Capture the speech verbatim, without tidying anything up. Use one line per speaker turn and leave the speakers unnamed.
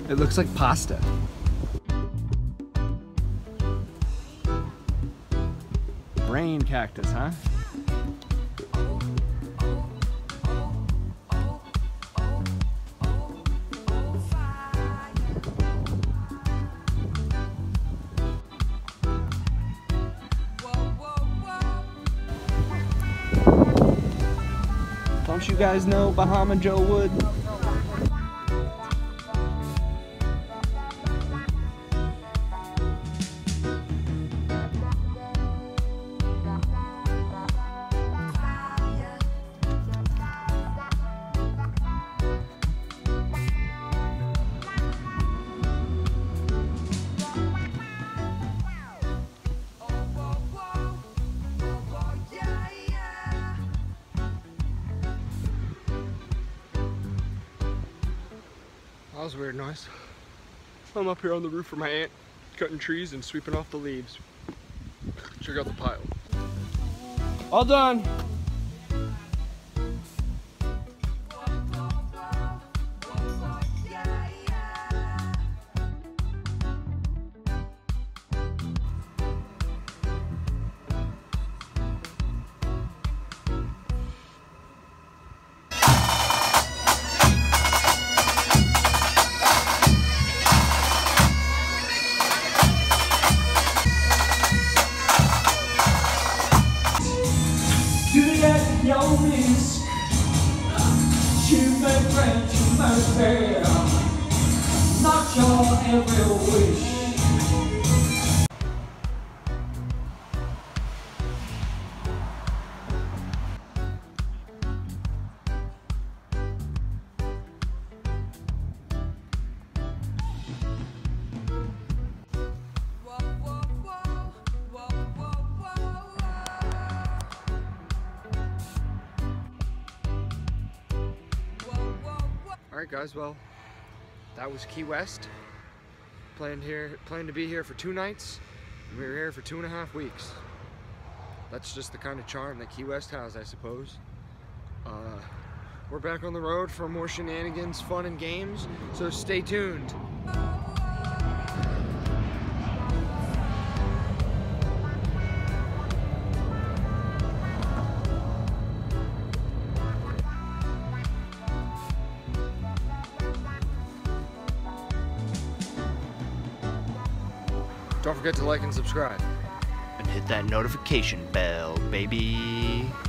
It looks like pasta. Brain cactus, huh? Don't you guys know Bahama Joe Wood?
That was a weird noise. I'm up here on the roof for my aunt, cutting trees and sweeping off the leaves. Check out the pile. All done.
Your risk, you may grant, you may bear, not your every wish.
Alright guys, well, that was Key West. Planned here, planned to be here for two nights. We were here for two and a half weeks. That's just the kind of charm that Key West has, I suppose. Uh, we're back on the road for more shenanigans, fun, and games, so stay tuned. Don't forget to like and subscribe.
And hit that notification bell, baby.